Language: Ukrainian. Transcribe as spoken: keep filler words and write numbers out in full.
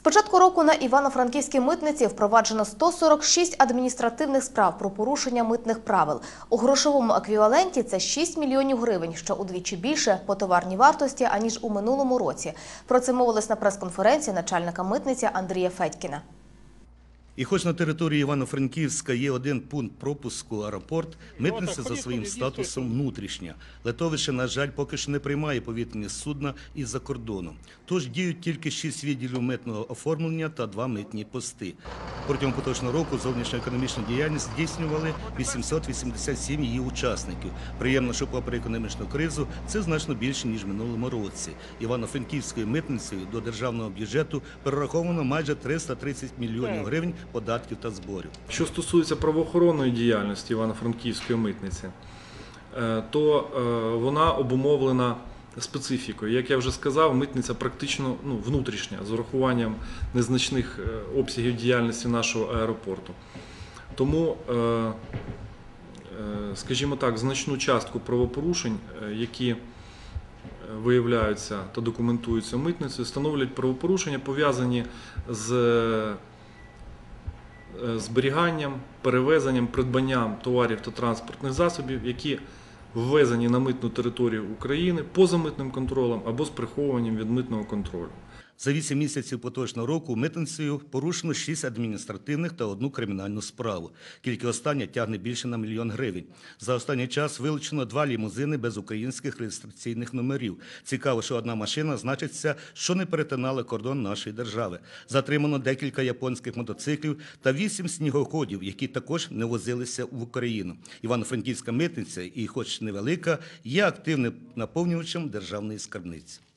початку року на Івано-Франківській митниці впроваджено сто сорок шість адміністративних справ про порушення митних правил. У грошовому еквіваленті це шість мільйонів гривень, що удвічі більше по товарній вартості, аніж у минулому році. Про це мовилось на прес-конференції начальника митниці Андрія Федькіна. І хоч на території Івано-Франківська є один пункт пропуску – аеропорт, митниця за своїм статусом внутрішня. Литовище, на жаль, поки що не приймає повітряні судна із-за кордону. Тож діють тільки шість відділів митного оформлення та два митні пости. Протягом поточного року зовнішньоекономічну діяльність здійснювали вісімсот вісімдесят сім її учасників. Приємно, що попри економічну кризу це значно більше, ніж в минулому році. Івано-Франківською митницею до державного бюджету перераховано майже триста тридцять мільйонів гривень податків та зборів. Що стосується правоохоронної діяльності Івано-Франківської митниці, то вона обумовлена специфікою. Як я вже сказав, митниця практично ну, внутрішня, з урахуванням незначних обсягів діяльності нашого аеропорту. Тому, скажімо так, значну частку правопорушень, які виявляються та документуються митницею, становлять правопорушення, пов'язані з зберіганням, перевезенням, придбанням товарів та транспортних засобів, які ввезені на митну територію України поза митним контролем або з приховуванням від митного контролю. За вісім місяців поточного року митницею порушено шість адміністративних та одну кримінальну справу. Тільки остання тягне більше на мільйон гривень. За останній час вилучено два лімузини без українських реєстраційних номерів. Цікаво, що одна машина значиться, що не перетинала кордон нашої держави. Затримано декілька японських мотоциклів та вісім снігоходів, які також не возилися в Україну. Івано-Франківська митниця, і хоч невелика, є активним наповнювачем державної скарбниці.